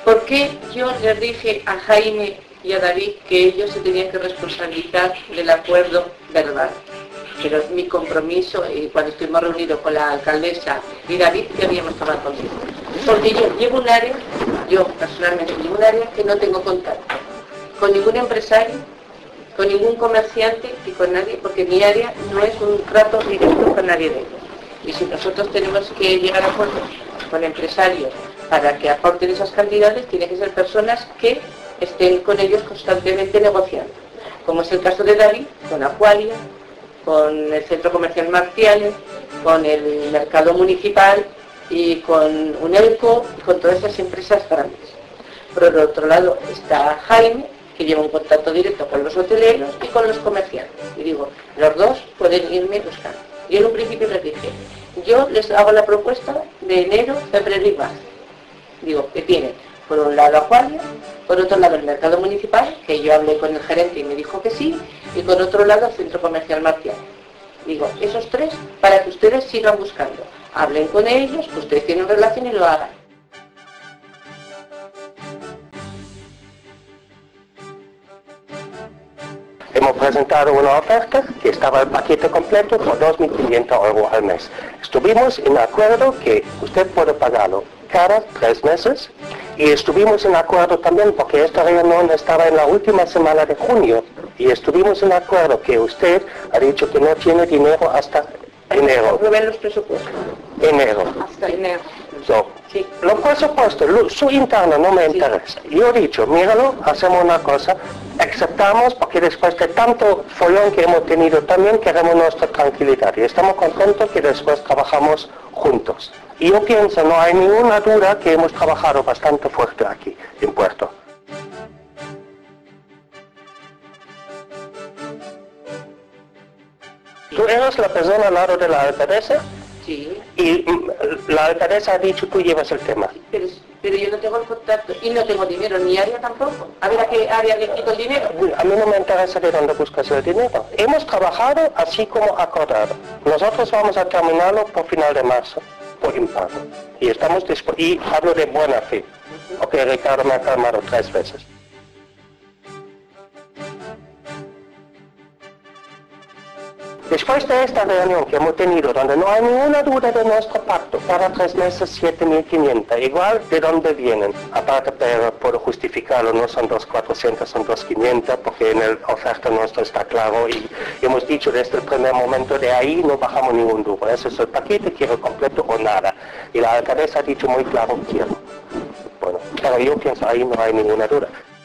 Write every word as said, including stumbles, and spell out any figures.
¿Por qué yo les dije a Jaime y a David que ellos se tenían que responsabilizar del acuerdo verbal? Pero mi compromiso, eh, cuando estuvimos reunidos con la alcaldesa y David, que habíamos tomado consigo. Porque yo llevo un área, yo personalmente llevo un área que no tengo contacto con ningún empresario, con ningún comerciante y con nadie, porque mi área no es un trato directo con nadie de ellos. Y si nosotros tenemos que llegar a acuerdos con empresarios para que aporten esas cantidades, tienen que ser personas que estén con ellos constantemente negociando. Como es el caso de David, con Aqualia, con el Centro Comercial Marciales, con el Mercado Municipal y con UNELCO y con todas esas empresas grandes. Por el otro lado está Jaime, que lleva un contacto directo con los hoteleros y con los comerciantes. Y digo, los dos pueden irme buscando. Y en un principio les dije, yo les hago la propuesta de enero, febrero y marzo. Digo, que tienen por un lado Aqualia, por otro lado el Mercado Municipal, que yo hablé con el gerente y me dijo que sí, y por otro lado el Centro Comercial Marcial. Digo, esos tres, para que ustedes sigan buscando. Hablen con ellos, que ustedes tienen relación y lo hagan. Hemos presentado una oferta que estaba el paquete completo por dos mil quinientos euros al mes. Estuvimos en acuerdo que usted puede pagarlo cada tres meses y estuvimos en acuerdo también porque esta reunión estaba en la última semana de junio y estuvimos en acuerdo que usted ha dicho que no tiene dinero hasta enero. Aprueben los presupuestos. Enero. Hasta enero. So, sí. Los presupuestos, lo, su interno no me interesa. Sí. Yo he dicho, míralo, hacemos una cosa, aceptamos porque después de tanto follón que hemos tenido también queremos nuestra tranquilidad y estamos contentos que después trabajamos juntos. Y yo pienso, no hay ninguna duda que hemos trabajado bastante fuerte aquí en Puerto. ¿Tú eres la persona al lado de la alcaldesa? Sí. Y la alcaldesa ha dicho tú llevas el tema. Pero, pero yo no tengo el contacto y no tengo dinero, ni área tampoco. A ver a qué área le quito el dinero. A mí no me interesa de dónde buscas el dinero. Hemos trabajado así como acordado. Nosotros vamos a terminarlo por final de marzo, por impago. Y estamos y hablo de buena fe. Uh-huh. Ok, Ricardo me ha calmado tres veces. Después de esta reunión que hemos tenido, donde no hay ninguna duda de nuestro pacto, para tres meses siete mil quinientos, igual de dónde vienen, aparte pero puedo justificarlo, no son dos mil cuatrocientos, son dos mil quinientos, porque en la oferta nuestra está claro y hemos dicho desde el primer momento, de ahí no bajamos ningún duro, ese es el paquete, quiero completo o nada. Y la alcaldesa ha dicho muy claro, quiero. Bueno, pero yo pienso ahí no hay ninguna duda.